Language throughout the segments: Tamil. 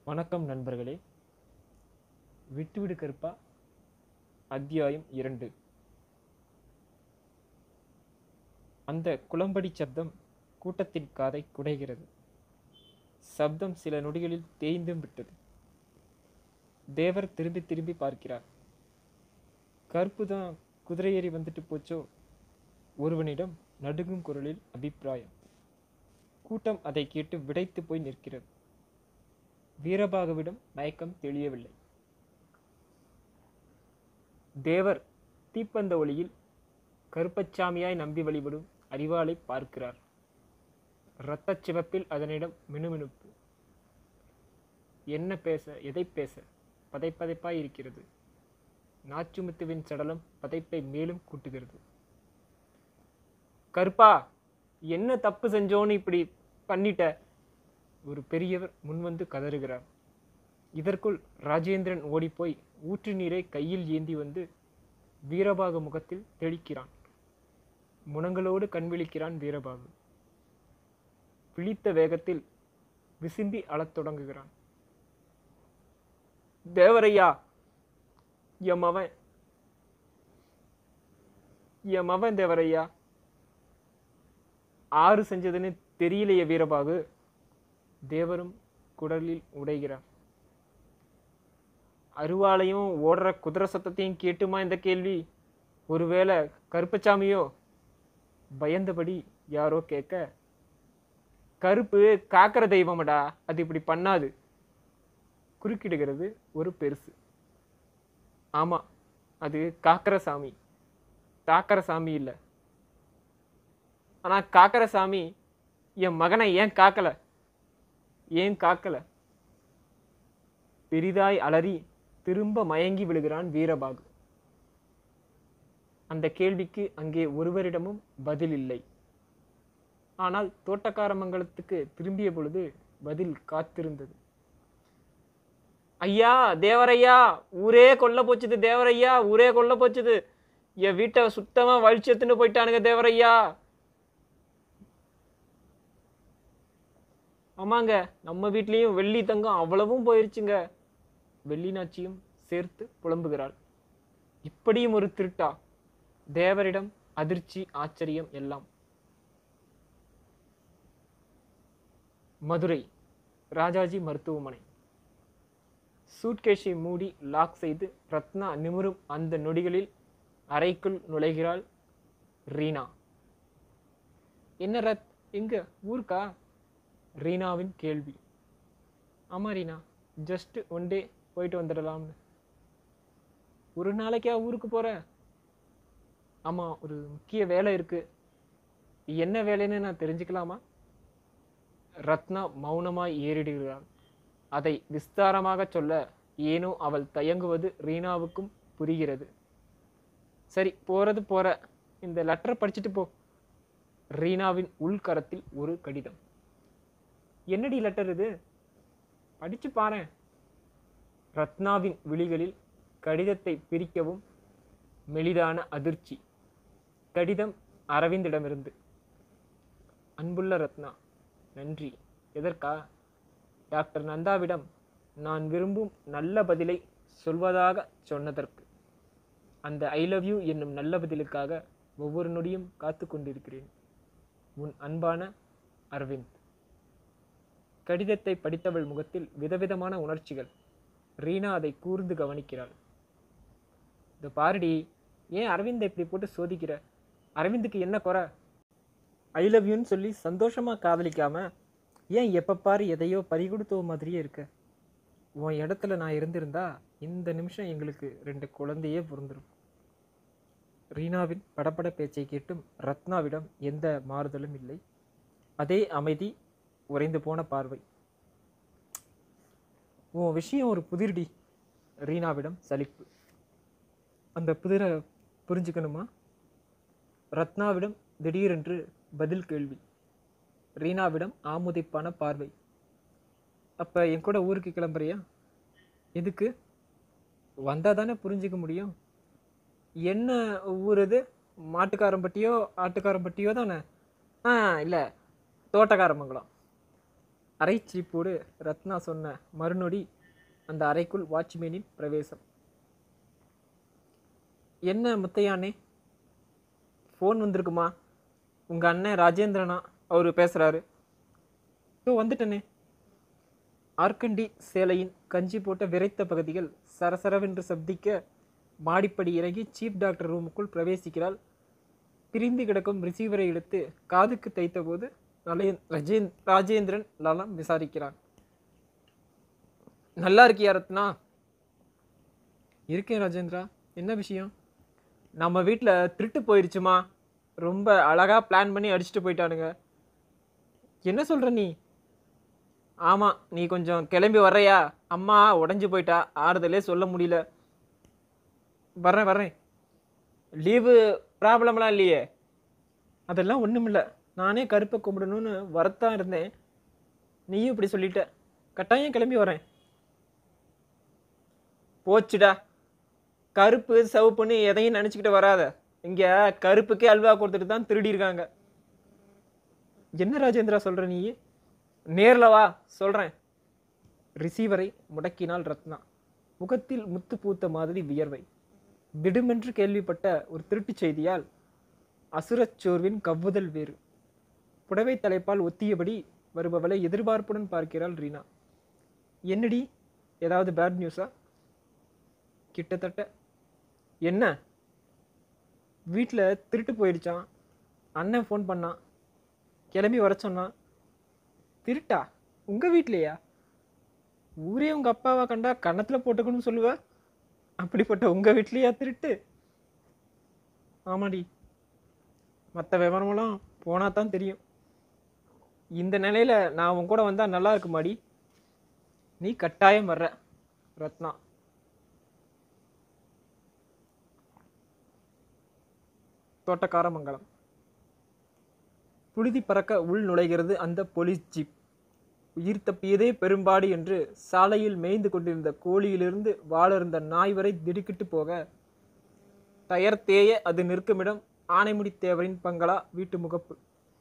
வணக்கம் நண்பர்களே. விட்டுவிடு கருப்பா அத்தியாயம் 2. அந்த குளம்படி சப்தம் கூட்டத்தின் காதை குடைகிறது. சப்தம் சில நொடிகளில் தேய்ந்தும் விட்டது. தேவர் திரும்பி திரும்பி பார்க்கிறார். கருப்பு தான் குதிரையேறி வந்துட்டு போச்சோ? ஒருவனிடம் நடுங்கும் குரலில் அபிப்பிராயம். கூட்டம் அதை கேட்டு விடைத்து போய் நிற்கிறது. வீரபாகுவிடம் மயக்கம் தெளியவில்லை. தேவர் தீப்பந்த ஒளியில் கருப்பச்சாமியாய் நம்பி வழிபடும் அறிவாளை பார்க்கிறார். இரத்தச் சிவப்பில் அதனிடம் மினுமினுப்பு. என்ன பேச, எதை பேச பதைப்பதைப்பாய் இருக்கிறது. நாச்சுமுத்துவின் சடலம் பதைப்பை மேலும் கூட்டுகிறது. கருப்பா, என்ன தப்பு செஞ்சோன்னு இப்படி பண்ணிட்ட? ஒரு பெரியவர் முன்வந்து கதறுகிறார். இதற்குள் ராஜேந்திரன் ஓடிப்போய் ஊற்று நீரை கையில் ஏந்தி வந்து வீரபாகு முகத்தில் தெளிக்கிறான். முனங்களோடு கண்விழிக்கிறான் வீரபாகு. விழித்த வேகத்தில் விசும்பி அழத் தொடங்குகிறான். தேவரையா, என் மவன் தேவரையா. ஆறு செஞ்சதுன்னு தெரியலையே வீரபாகு. தேவரும் குடலில் உடைகிறார். அருவாளையும் ஓடுற குதிரை சத்தத்தையும் கேட்டுமா இந்த கேள்வி? ஒருவேளை கருப்பச்சாமியோ? பயந்தபடி யாரோ கேட்க, கருப்பு காக்கிற தெய்வமடா, அது இப்படி பண்ணாது. குறுக்கிடுகிறது ஒரு பெருசு. ஆமா, அது காக்கிற சாமி, தாக்கிற சாமி இல்லை. ஆனா காக்கிற சாமி என் மகனை ஏன் காக்கல? பெரிதாய் அலறி திரும்ப மயங்கி விழுகிறான் வீரபாகு. அந்த கேள்விக்கு அங்கே ஒருவரிடமும் பதில் இல்லை. ஆனால் தோட்டக்காரமங்கலத்துக்கு திரும்பிய பொழுது பதில் காத்திருந்தது. ஐயா, தேவரையா, ஊரே கொல்ல போச்சுது. தேவரையா, ஊரே கொல்ல போச்சுது. என் வீட்டை சுத்தமா வழிச்சு எடுத்துன்னு போயிட்டானுங்க தேவரையா. ஆமாங்க, நம்ம வீட்லேயும் வெள்ளி தங்கம் அவ்வளவும் போயிருச்சுங்க. வெள்ளினாச்சியும் சேர்த்து புலம்புகிறாள். இப்படியும் ஒரு திருட்டா? தேவரிடம் அதிர்ச்சி, ஆச்சரியம் எல்லாம். மதுரை ராஜாஜி மருத்துவமனை. சூட்கேஷை மூடி லாக் செய்து ரத்னா நிமிரும் அந்த நொடிகளில் அறைக்குள் நுழைகிறாள் ரீனா. என்ன ரத், எங்க ஊருக்கா? ரீனாவின் கேள்வி. ஆமா ரீனா, ஜஸ்ட் ஒன் டே போயிட்டு வந்துடலாம்னு. ஒரு நாளைக்கா ஊருக்கு போற? ஆமா, ஒரு முக்கிய வேலை இருக்கு. என்ன வேலைன்னு நான் தெரிஞ்சுக்கலாமா? ரத்னா மௌனமாய் ஏறிடுகிறாள். அதை விஸ்தாரமாக சொல்ல ஏனோ அவள் தயங்குவது ரீனாவுக்கும் புரிகிறது. சரி, போறது போற, இந்த லெட்டரை படிச்சுட்டு போ. ரீனாவின் உள்கரத்தில் ஒரு கடிதம். என்னடி லெட்டர் இது? படிச்சு பாரு. ரத்னாவின் விழிகளில் கடிதத்தை பிரிக்கவும் மெலிதான அதிர்ச்சி. கடிதம் அரவிந்திடமிருந்து. அன்புள்ள ரத்னா, நன்றி. எதற்கா? டாக்டர் நந்தாவிடம் நான் விரும்பும் நல்ல பதிலை சொல்வதாக சொன்னதற்கு. அந்த ஐ லவ் யூ என்னும் நல்ல பதிலுக்காக ஒவ்வொரு நொடியும் காத்து கொண்டிருக்கிறேன். உன் அன்பான அரவிந்த். கடிதத்தை படித்தவள் முகத்தில் விதவிதமான உணர்ச்சிகள். ரீனா அதை கூர்ந்து கவனிக்கிறாள். இந்த பாருடி, ஏன் அரவிந்தை இப்படி போட்டு சோதிக்கிற? அரவிந்துக்கு என்ன குறை? ஐ லவ் யூன்னு சொல்லி சந்தோஷமா காதலிக்காம ஏன் எப்ப பாரு எதையோ பறிகொடுத்தோ மாதிரியே இருக்க? உன் இடத்துல நான் இருந்திருந்தா இந்த நிமிஷம் எங்களுக்கு 2 குழந்தையே பிறந்துடும். ரீனாவின் படப்பட பேச்சை கேட்டும் ரத்னாவிடம் எந்த மாறுதலும் இல்லை. அதே அமைதி, உறைந்து போன பார்வை. உன் விஷயம் ஒரு புதிர்டி. ரீனாவிடம் சலிப்பு. அந்த புதிரை புரிஞ்சுக்கணுமா? ரத்னாவிடம் திடீரென்று பதில் கேள்வி. ரீனாவிடம் ஆமுதிப்பான பார்வை. அப்ப என் கூட ஊருக்கு கிளம்புறியா? எதுக்கு? வந்தா தானே புரிஞ்சுக்க முடியும். என்ன ஊர் இது? மாட்டுக்காரம்பட்டியோ ஆட்டுக்காரம்பட்டியோ தானே? இல்லை, தோட்டக்காரமங்கலம். அரைச்சிரிப்போடு ரத்னா சொன்ன மறுநொடி அந்த அறைக்குள் வாட்ச்மேனின் பிரவேசம். என்ன முத்தையானே, ஃபோன் வந்திருக்குமா? உங்கள் அண்ணன் ராஜேந்திரனா அவர் பேசுகிறாரு. வந்துட்டனே. ஆர்கண்டி சேலையின் கஞ்சி போட்ட விரைத்த பகுதிகள் சரசரவென்று சப்திக்க மாடிப்படி இறங்கி சீஃப் டாக்டர் ரூமுக்குள் பிரவேசிக்கிறாள். பிரிந்து கிடக்கும் ரிசீவரை எடுத்து காதுக்கு தைத்த போது ராஜேந்திரன் நலம் விசாரிக்கிறான். நல்லா இருக்கியா ரத்னா? இருக்கேன் ராஜேந்திரா. என்ன விஷயம்? நம்ம வீட்டில் திருட்டு போயிடுச்சுமா. ரொம்ப அழகாக பிளான் பண்ணி அடிச்சுட்டு போயிட்டானுங்க. என்ன சொல்கிற நீ? ஆமாம், நீ கொஞ்சம் கிளம்பி வர்றையா? அம்மா உடஞ்சி போயிட்டா, ஆறுதலே சொல்ல முடியல. வர்றேன். லீவு ப்ராப்ளம்லாம் இல்லையே? அதெல்லாம் ஒன்றும் இல்லை. நானே கருப்பை கும்பிடணும்னு வரத்தான் இருந்தேன். நீயும் இப்படி சொல்லிட்ட. கட்டாயம் கிளம்பி வரேன். போச்சுடா. கருப்பு சிவப்புன்னு எதையும் நினச்சிக்கிட்டு வராத. இங்கே கருப்புக்கே அல்வா கொடுத்துட்டு தான் திருடி இருக்காங்க. என்ன ராஜேந்திரா சொல்கிற நீ? நேரில் வா, சொல்கிறேன். ரிசீவரை முடக்கினாள் ரத்னா. முகத்தில் முத்து பூத்த மாதிரி வியர்வை. திடுமென்று கேள்விப்பட்ட ஒரு திருட்டுச் செய்தியால் அசுரச்சோர்வின் கவ்வுதல் வேறு. புடவை தலைப்பால் ஒத்தியபடி வருபவளை எதிர்பார்ப்புடன் பார்க்கிறாள் ரீனா. என்னடி, ஏதாவது பேட் நியூஸா? கிட்டத்தட்ட. என்ன? வீட்டில் திருட்டு போயிடுச்சான். அண்ணன் ஃபோன் பண்ணான், கிளம்பி வர சொன்னான். திருட்டா? உங்கள் வீட்லையா? ஊரே உங்கள் அப்பாவை கண்டா கன்னத்தில் போட்டுக்கணும்னு சொல்லுவ. அப்படிப்பட்ட உங்கள் வீட்லையா திருட்டு? ஆமாடி. மற்ற விவரமெல்லாம் போனால் தான் தெரியும். இந்த நிலையில் நான் உன் கூட வந்தால் நல்லா இருக்குமாடி? நீ கட்டாயம் வர்ற ரத்னா. தோட்டக்காரமங்கலம். புழுதி பறக்க உள் நுழைகிறது அந்த போலீஸ் ஜீப். உயிர் தப்பியதே பெரும்பாடு என்று சாலையில் மேய்ந்து கொண்டிருந்த கோழியிலிருந்து வாளிருந்த நாய் வரை திடுக்கிட்டு போக, டயர் தேய அது நிற்குமிடம் ஆனைமுடி தேவரின் பங்களா வீட்டு முகப்பு.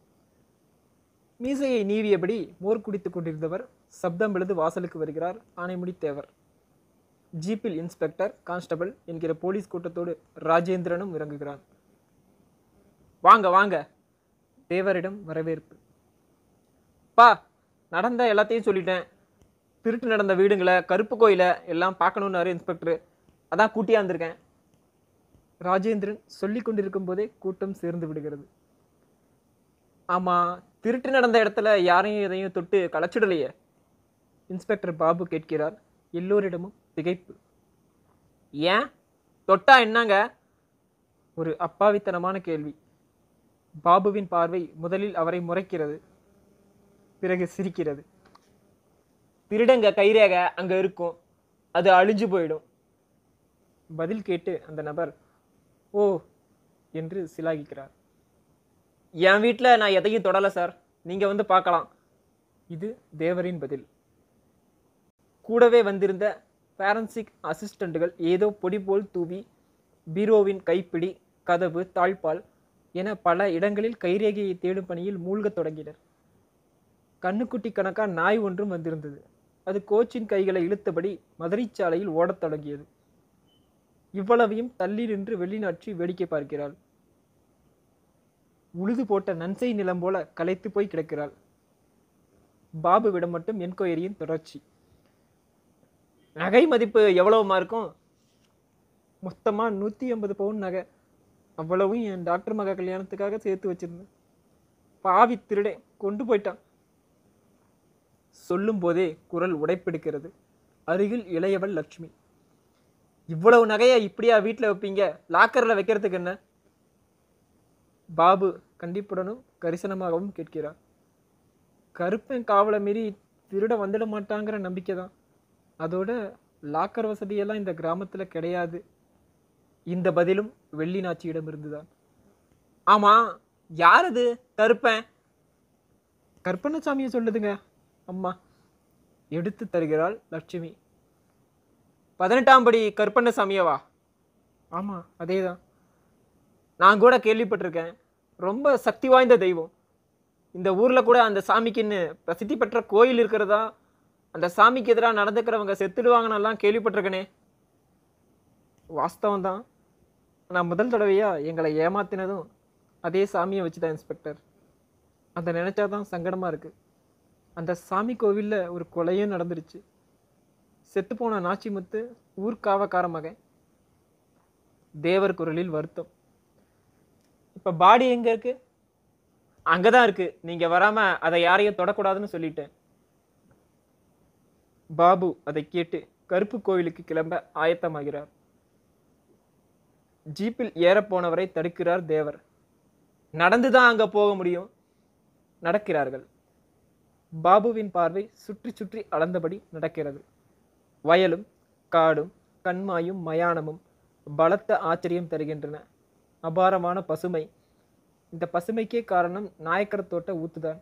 மீசையை நீவியபடி மோர் குடித்து கொண்டிருந்தவர் சப்தம் எழுது வாசலுக்கு வருகிறார். ஆனைமுடி தேவர். ஜீப்பில் இன்ஸ்பெக்டர், கான்ஸ்டபிள் என்கிற போலீஸ் கூட்டத்தோடு ராஜேந்திரனும் இறங்குகிறான். வாங்க வாங்க. தேவரிடம் வரவேற்பு. பா, நடந்த எல்லாத்தையும் சொல்லிட்டேன். திருட்டு நடந்த வீடுங்களை, கருப்பு கோயிலை எல்லாம் பார்க்கணுன்னாரு இன்ஸ்பெக்டர். அதான் கூட்டியா வந்திருக்கேன். ராஜேந்திரன் சொல்லி கொண்டிருக்கும் போதே கூட்டம் சேர்ந்து விடுகிறது. ஆமாம், திருட்டு நடந்த இடத்துல யாரையும் எதையும் தொட்டு களைச்சிடலையே? இன்ஸ்பெக்டர் பாபு கேட்கிறார். எல்லோரிடமும் திகைப்பு. ஏன்? தொட்டா என்னங்க? ஒரு அப்பாவித்தனமான கேள்வி. பாபுவின் பார்வை முதலில் அவரை முறைக்கிறது, பிறகு சிரிக்கிறது. திருடங்க கைரேக அங்க இருக்கும், அது அழிஞ்சு போயிடும். பதில் கேட்டு அந்த நபர் ஓ என்று சிலாகிக்கிறார். என் வீட்டில் நான் எதையும் தொடலை சார், நீங்க வந்து பார்க்கலாம். இது தேவரின் பதில். கூடவே வந்திருந்த ஃபாரன்சிக் அசிஸ்டண்ட்டுகள் ஏதோ பொடி போல் தூவி பீரோவின் கைப்பிடி, கதவு, தாழ்பால் என பல இடங்களில் கைரேகையை தேடும் பணியில் மூழ்கத் தொடங்கினர். கண்ணுக்குட்டி கணக்கா நாய் ஒன்றும் வந்திருந்தது. அது கோச்சின் கைகளை இழுத்தபடி மதுரைச்சாலையில் ஓடத் தொடங்கியது. இவ்வளவையும் தள்ளி நின்று வெளிநாற்றி வேடிக்கை பார்க்கிறாள். உழுது போட்ட நன்சை நிலம் போல களைத்து போய் கிடக்கிறாள். பாபுவிடம் மட்டும் என்கொயரியின் தொடர்ச்சி. நகை மதிப்பு எவ்வளவுமா இருக்கும்? மொத்தமா 150 பவுன் நகை. அவ்வளவும் என் டாக்டர் மக கல்யாணத்துக்காக சேர்த்து வச்சிருந்தேன். பாவி திருடே கொண்டு போயிட்டான். சொல்லும் போதே குரல் உடைப்பெடுக்கிறது. அருகில் இளையவள் லட்சுமி. இவ்வளவு நகையை இப்படியா வீட்டில் வைப்பீங்க? லாக்கரில் வைக்கிறதுக்கு என்ன? பாபு கண்டிப்புடனும் கரிசனமாகவும் கேட்கிறார். கருப்பன் காவலை மீறி திருட வந்துட மாட்டாங்கிற நம்பிக்கை தான். அதோட லாக்கர் வசதியெல்லாம் இந்த கிராமத்தில் கிடையாது. இந்த பதிலும் வெள்ளி நாச்சியிடம் இருந்துதான். ஆமா, யார் அது கருப்பன்? கற்பனசாமியை சொல்லுதுங்க அம்மா. எடுத்து தருகிறாள் லட்சுமி. 18ஆம் படி கற்பனசாமியவா? ஆமா, அதேதான். நான் கூட கேள்விப்பட்டிருக்கேன். ரொம்ப சக்தி வாய்ந்த தெய்வம். இந்த ஊரில் கூட அந்த சாமிக்குன்னு பிரசித்தி பெற்ற கோயில் இருக்கிறதா, அந்த சாமிக்கு எதிராக நடந்துக்கிறவங்க செத்துடுவாங்கன்னெல்லாம் கேள்விப்பட்டிருக்கனே. வாஸ்தவம் தான். நான் முதல் தடவையாக எங்களை ஏமாத்தினதும் அதே சாமியை வச்சு தான் இன்ஸ்பெக்டர். அதை நினச்சாதான் சங்கடமாக இருக்குது. அந்த சாமி கோவிலில் ஒரு கொலையும் நடந்துருச்சு. செத்துப்போன நாச்சிமுத்து ஊர்காவக்கார மகன். தேவர் குரலில் வருத்தம். இப்போ பாடி எங்கே இருக்கு? அங்கே தான் இருக்கு. நீங்கள் வராமல் அதை யாரையும் தொடக்கூடாதுன்னு சொல்லிட்டேன். பாபு அதை கேட்டு கருப்பு கோவிலுக்கு கிளம்ப ஆயத்தமாகிறார். ஜீப்பில் ஏறப்போனவரை தடுக்கிறார் தேவர். நடந்துதான் அங்கே போக முடியும். நடக்கிறார்கள். பாபுவின் பார்வை சுற்றி சுற்றி அளந்தபடி நடக்கிறது. வயலும் காடும் கண்மாயும் மயானமும் பலத்த ஆச்சரியம் தருகின்றன. அபாரமான பசுமை. இந்த பசுமைக்கே காரணம் நாயக்கர் தோட்ட ஊத்துதான்.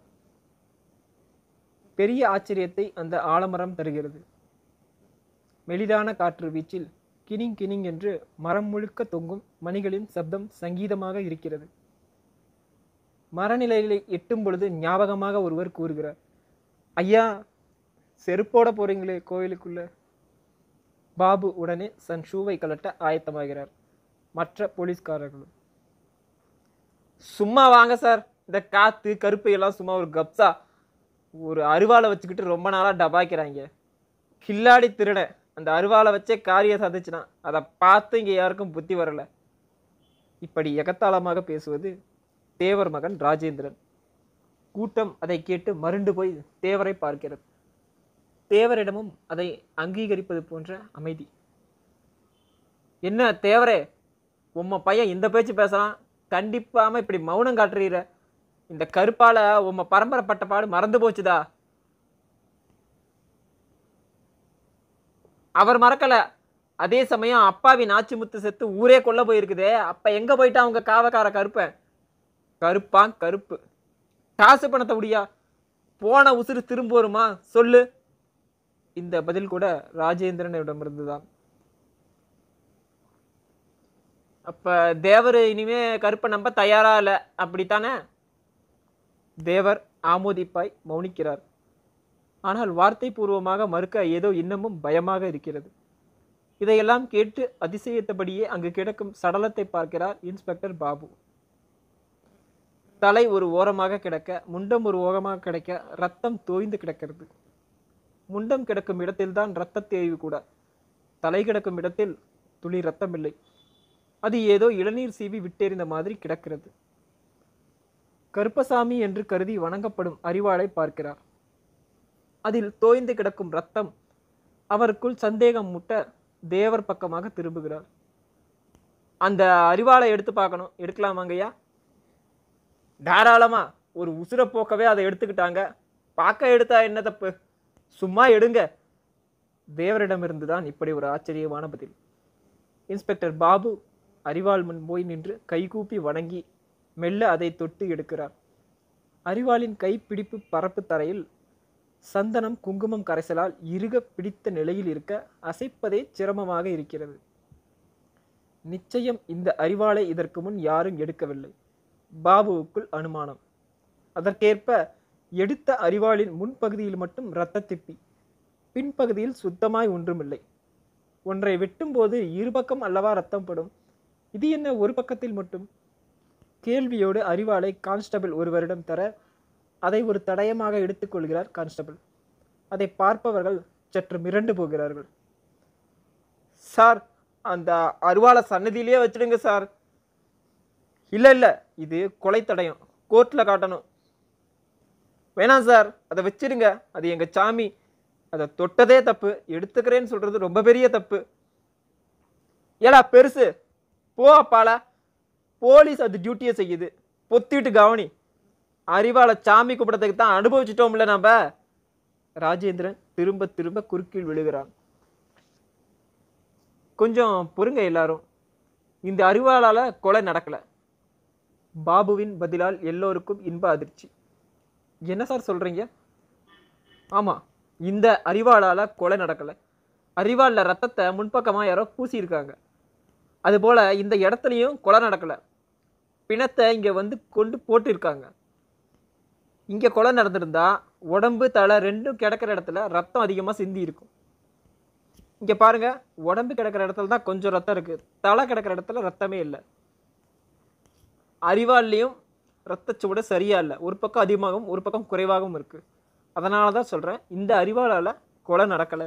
பெரிய ஆச்சரியத்தை அந்த ஆலமரம் தருகிறது. மெலிதான காற்று வீச்சில் கினிங் கினிங் என்று மரம் முழுக்க தொங்கும் மணிகளின் சப்தம் சங்கீதமாக இருக்கிறது. மரநிலையிலே எட்டும் பொழுது ஞாபகமாக ஒருவர் கூறுகிறார், ஐயா, செருப்போட போறீங்களே கோயிலுக்குள்ள. பாபு உடனே தன் ஷூவை கலட்ட ஆயத்தமாகிறார். மற்ற போலீஸ்காரர்களும் சும்மா வாங்க சார், இந்த காத்து கருப்பு எல்லாம் சும்மா ஒரு கப்சா. ஒரு அருவாளை வச்சுக்கிட்டு ரொம்ப நாளா டபாய்க்கிறாங்க. கில்லாடி திருட அந்த அருவாளை வச்சே காரியம் சாதிச்சுனா அதை பார்த்து இங்கே யாருக்கும் புத்தி வரல. இப்படி எகத்தாளமாக பேசுவது தேவர் மகன் ராஜேந்திரன். கூட்டம் அதை கேட்டு மருண்டு போய் தேவரை பார்க்கிறது. தேவரிடமும் அதை அங்கீகரிப்பது போன்ற அமைதி. என்ன தேவரே, உம்ம பையன் இந்த பேச்சு பேசலாம், கண்டிப்பாம இப்படி மௌனம் காட்டுறீர. இந்த கருப்பால உம்ம பரம்பரைப்பட்ட பாடு மறந்து போச்சுதா? அவர் மறக்கல. அதே சமயம் அப்பாவி நாச்சிமுத்து செத்து ஊரே கொல்ல போயிருக்குதே, அப்ப எங்க போயிட்டா அவங்க காவக்கார கருப்பன்? கருப்பான் கருப்பு. காசு பணத்தை முடியா? போன உசுறு திரும்ப வருமா சொல்லு? இந்த பதில் கூட ராஜேந்திரனிடமிருந்துதான். அப்ப தேவர் இனிமே கருப்பை நம்ப தயாரா இல்ல, அப்படித்தானே? தேவர் ஆமோதிப்பாய் மௌனிக்கிறார். ஆனால் வார்த்தை பூர்வமாக மறுக்க ஏதோ இன்னமும் பயமாக இருக்கிறது. இதையெல்லாம் கேட்டு அதிசயித்தபடியே அங்கு கிடக்கும் சடலத்தை பார்க்கிறார் இன்ஸ்பெக்டர் பாபு. தலை ஒரு ஓரமாக கிடக்க, முண்டம் ஒரு ஓரமாக கிடக்க, ரத்தம் தோய்ந்து கிடக்கிறது. முண்டம் கிடக்கும் இடத்தில்தான் இரத்த தேய்வு கூட. தலை கிடக்கும் இடத்தில் துளி ரத்தம் இல்லை. அது ஏதோ இளநீர் சீவி விட்டெறிந்த மாதிரி கிடக்கிறது. கருப்பசாமி என்று கருதி வணங்கப்படும் அரிவாளை பார்க்கிறார். அதில் தோய்ந்து கிடக்கும் ரத்தம் அவருக்குள் சந்தேகம் முட்ட தேவர் பக்கமாக திரும்புகிறார். அந்த அரிவாளை எடுத்து பார்க்கணும், எடுக்கலாமாங்கய்யா? தாராளமா. ஒரு உசுர போக்கவே அதை எடுத்துக்கிட்டாங்க, பார்க்க எடுத்தா என்ன தப்பு? சும்மா எடுங்க. தேவரிடமிருந்துதான் இப்படி ஒரு ஆச்சரியமான பதில். இன்ஸ்பெக்டர் பாபு அரிவாள் முன் போய் நின்று கைகூப்பி வணங்கி மெல்ல அதை தொட்டு எடுக்கிறார். அரிவாளின் கைப்பிடிப்பு பரப்பு தரையில் சந்தனம் குங்குமம் கரைசலால் இறுக பிடித்த நிலையில் இருக்க அசைப்பதே சிரமமாக இருக்கிறது. நிச்சயம் இந்த அரிவாளை இதற்கு முன் யாரும் எடுக்கவில்லை. பாபுவுக்குள் அனுமானம். அதற்கேற்ப எடுத்த அரிவாளின் முன்பகுதியில் மட்டும் இரத்த திப்பி, பின்பகுதியில் சுத்தமாய் ஒன்றுமில்லை. ஒன்றை வெட்டும் போது இருபக்கம் அல்லவா ரத்தம் படும், இது என்ன ஒரு பக்கத்தில் மட்டும்? கேள்வியோடு அரிவாளை கான்ஸ்டபிள் ஒருவரிடம் தர அதை ஒரு தடயமாக எடுத்துக்கொள்கிறார் கான்ஸ்டபிள். அதை பார்ப்பவர்கள் சற்று மிரண்டு போகிறார்கள். சார், அந்த அரிவாளை சன்னதியிலேயே வச்சிடுங்க சார். இல்லை இல்லை, இது கொலை தடயம், கோர்ட்டில் காட்டணும். வேணாம் சார், அதை வச்சிடுங்க, அது எங்கள் சாமி, அதை தொட்டதே தப்பு, எடுத்துக்கிறேன்னு சொல்கிறது ரொம்ப பெரிய தப்பு. ஏலா பெருசு, போ அப்பாலா, போலீஸ் அது டியூட்டியை செய்யுது, பொத்திட்டு கவனி. அரிவாளை சாமி கூப்பிடத்துக்கு தான் அனுபவிச்சிட்டோம்ல நம்ம. ராஜேந்திரன் திரும்ப திரும்ப குறுக்கில் விழுகிறான். கொஞ்சம் பொறுங்க எல்லாரும், இந்த அரிவாளால் கொலை நடக்கலை. பாபுவின் பதிலால் எல்லோருக்கும் இன்ப அதிர்ச்சி. என்ன சார் சொல்கிறீங்க? ஆமாம், இந்த அரிவாளால் கொலை நடக்கலை. அரிவாளில் ரத்தத்தை முன்பக்கமாக யாரோ பூசியிருக்காங்க. அதுபோல் இந்த இடத்துலையும் கொலை நடக்கலை. பிணத்தை இங்கே வந்து கொண்டு போட்டிருக்காங்க. இங்கே கொலை நடந்திருந்தா உடம்பு தலை ரெண்டும் கிடக்கிற இடத்துல ரத்தம் அதிகமாக சிந்தி இருக்கும். இங்கே பாருங்க, உடம்பு கிடக்கிற இடத்துல தான் கொஞ்சம் ரத்தம் இருக்குது, தலை கிடக்கிற இடத்துல ரத்தமே இல்லை. அரிவாள்லையும் ரத்தச்சூடு சரியா இல்லை, ஒரு பக்கம் அதிகமாகவும் ஒரு பக்கம் குறைவாகவும் இருக்குது. அதனால தான் சொல்கிறேன், இந்த அரிவாளால் கொலை நடக்கலை.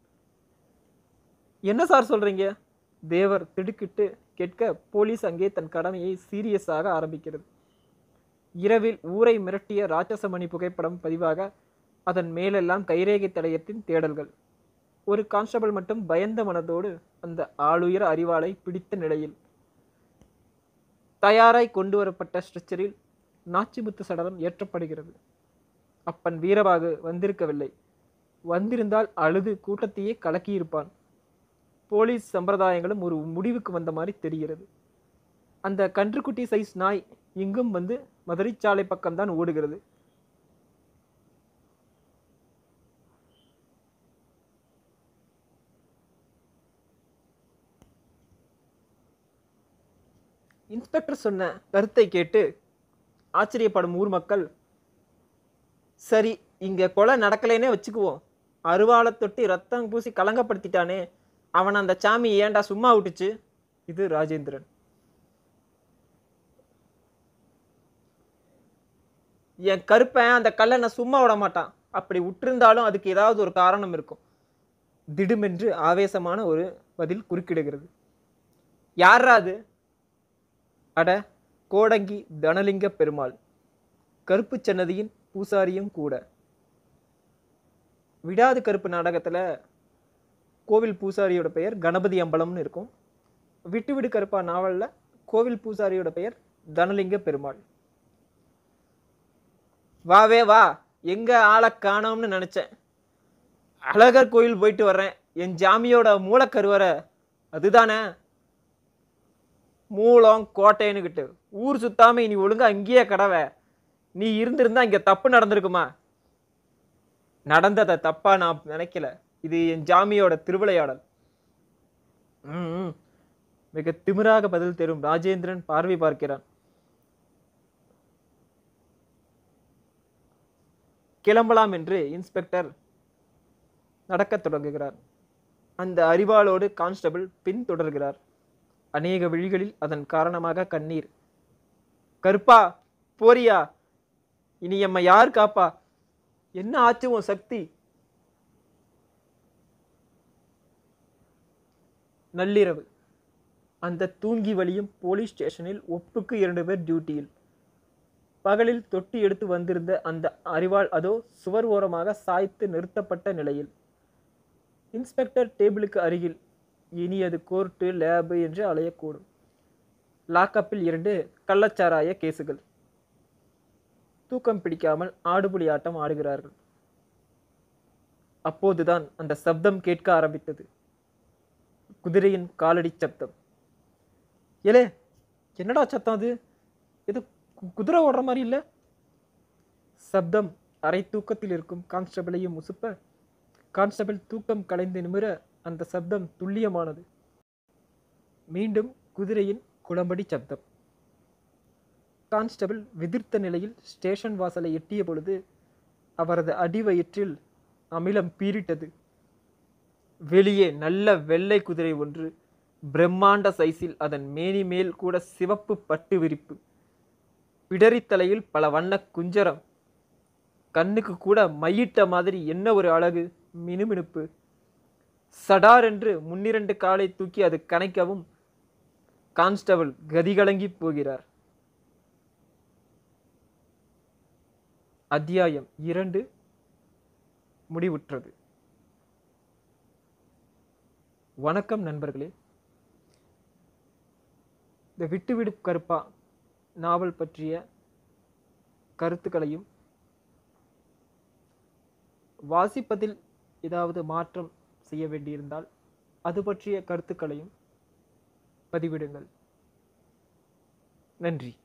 என்ன சார் சொல்கிறீங்க? தேவர் திடுக்கிட்டு கேட்க, போலீஸ் அங்கே தன் கடமையை சீரியஸாக ஆரம்பிக்கிறது. இரவில் ஊரை மிரட்டிய ராட்சசமணி புகைப்படம் பதிவாக அதன் மேலெல்லாம் கைரேகை தடயத்தின் தேடல்கள். ஒரு கான்ஸ்டபிள் மட்டும் பயந்த மனதோடு அந்த ஆளுயர அரிவாளை பிடித்த நிலையில் தயாராய் கொண்டு வரப்பட்ட ஸ்ட்ரெச்சரில் நாச்சிமுத்து சடலம் ஏற்றப்படுகிறது. அப்பன் வீரபாகு வந்திருக்கவில்லை. வந்திருந்தால் அழுது கூட்டத்தையே கலக்கியிருப்பான். போலீஸ் சம்பிரதாயங்களும் ஒரு முடிவுக்கு வந்த மாதிரி தெரிகிறது. அந்த கன்றுக்குட்டி சைஸ் நாய் இங்கும் வந்து மதுரைச்சாலை பக்கம்தான் ஓடுகிறது. இன்ஸ்பெக்டர் சொன்ன கருத்தை கேட்டு ஆச்சரியப்படும் ஊர் மக்கள், சரி இங்க கொலை நடக்கலைன்னே வச்சுக்குவோம், அருவாளை தொட்டி ரத்தம் பூசி கலங்கப்படுத்திட்டானே, அவன் அந்த சாமி ஏண்டா சும்மா விட்டுச்சு? இது ராஜேந்திரன். என் கருப்பன் அந்த கல்லை நான் சும்மா விட மாட்டான், அப்படி விட்டிருந்தாலும் அதுக்கு ஏதாவது ஒரு காரணம் இருக்கும். திடுமென்று ஆவேசமான ஒரு பதில் குறுக்கிடுகிறது. யாரா அது? அட, கோடங்கி தனலிங்க பெருமாள், கருப்பு சன்னதியின் பூசாரியும் கூட. விடாது கருப்பு நாடகத்தில் கோவில் பூசாரியோட பெயர் கணபதி அம்பலம்னு இருக்கும். விட்டுவிடு கருப்பா நாவலில் கோவில் பூசாரியோட பெயர் தனலிங்க பெருமாள். வாவே வா, எங்க ஆளை காணோம்னு நினைச்சேன். அழகர் கோயில் போயிட்டு வர்றேன், என் ஜாமியோட மூலக்கருவறை அதுதானே? மூலம் கோட்டைன்னுக்கிட்டு ஊர் சுத்தாம இனி ஒழுங்கா அங்கேயே கடவை. நீ இருந்திருந்தா இங்க தப்பு நடந்திருக்குமா? நடந்ததை தப்பா நான் நினைக்கல, இது என் ஜாமியோட திருவிளையாடல். மிக திமிராக பதில் தரும் ராஜேந்திரன் பார்வை பார்க்கிறான். கிளம்பலாம் என்று இன்ஸ்பெக்டர் நடக்கத் தொடங்குகிறார். அந்த அரிவாளோடு கான்ஸ்டபிள் பின் தொடர்கிறார். அநேக விழிகளில் அதன் காரணமாக கண்ணீர். கருப்பா போரியா, இனி எம்மை யார் காப்பா? என்ன ஆச்சு உன் சக்தி? நள்ளிரவு. அந்த தூங்கி வழியும் போலீஸ் ஸ்டேஷனில் ஒப்புக்கு 2 பேர் டியூட்டியில். பகலில் தொட்டி எடுத்து வந்திருந்த அந்த அரிவாள் அதோ சுவர் ஓரமாக சாய்த்து நிறுத்தப்பட்ட நிலையில். இன்ஸ்பெக்டர் டேபிளுக்கு அருகில். இனி அது கோர்ட்டு லேபு என்று அலையக்கூடும். லாக்கப்பில் 2 கள்ளச்சாராய கேசுகள். தூக்கம் பிடிக்காமல் ஆடுபுலி ஆட்டம் ஆடுகிறார்கள். அப்போதுதான் அந்த சப்தம் கேட்க ஆரம்பித்தது. குதிரையின் காலடி சப்தம். ஏலே, என்னடா சத்தம் அது? எது குதிரை ஓடுற மாதிரி இல்லை? சப்தம் அரை தூக்கத்தில் இருக்கும் கான்ஸ்டபிளையும் உசுப்ப, கான்ஸ்டபிள் தூக்கம் கலைந்து நிமிர அந்த சப்தம் துல்லியமானது. மீண்டும் குதிரையின் குளம்படி சப்தம். கான்ஸ்டபிள் விதிர்த்த நிலையில் ஸ்டேஷன் வாசலை எட்டிய பொழுது அவரது அடிவயிற்றில் அமிலம் பீரிட்டது. வெளியே நல்ல வெள்ளை குதிரை ஒன்று, பிரம்மாண்ட சைஸில், அதன் மேனி மேல் கூட சிவப்பு பட்டு விரிப்பு, பிடரித்தலையில் பல வண்ண குஞ்சரம், கண்ணுக்கு கூட மையிட்ட மாதிரி என்ன ஒரு அழகு, மினுமினுப்பு. சடார் என்று முன்னிரண்டு காலை தூக்கி அது கணைக்கவும் கான்ஸ்டபிள் கதிகலங்கி போகிறார். அத்தியாயம் 2 முடிவுற்றது. வணக்கம் நண்பர்களே. இந்த விட்டுவிடு கருப்பா நாவல் பற்றிய கருத்துக்களையும், வாசிப்பதில் ஏதாவது மாற்றம் செய்ய வேண்டியிருந்தால் அது பற்றிய கருத்துக்களையும் பதிவிடுங்கள். நன்றி.